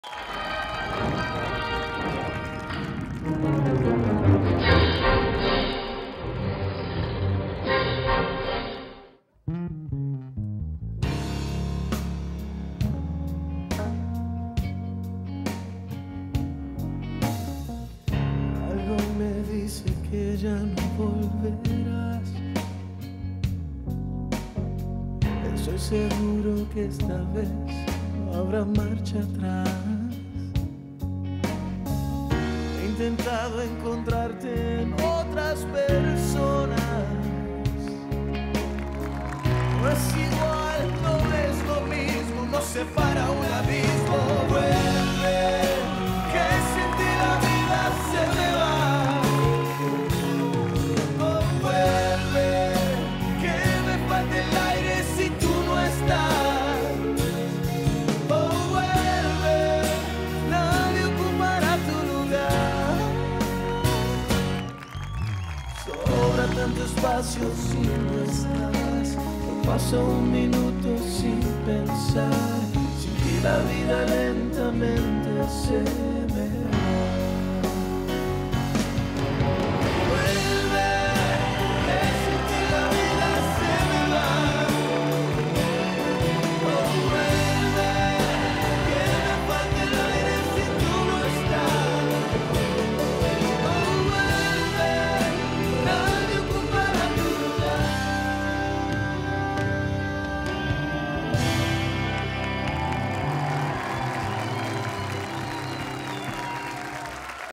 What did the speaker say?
Algo me dice que ya no volverás. Estoy seguro que esta vez no habrá marcha atrás. He intentado encontrarte en otras personas. No es igual, no es lo mismo, nos separa un abismo. Vuelve, que sin ti la vida se me va. Oh, vuelve, que me falta el aire si tú no estás. Oh, vuelve, nadie ocupará tu lugar. Sobra tanto espacio si no estás. No paso un minuto sin pensar. Sin ti la vida lentamente se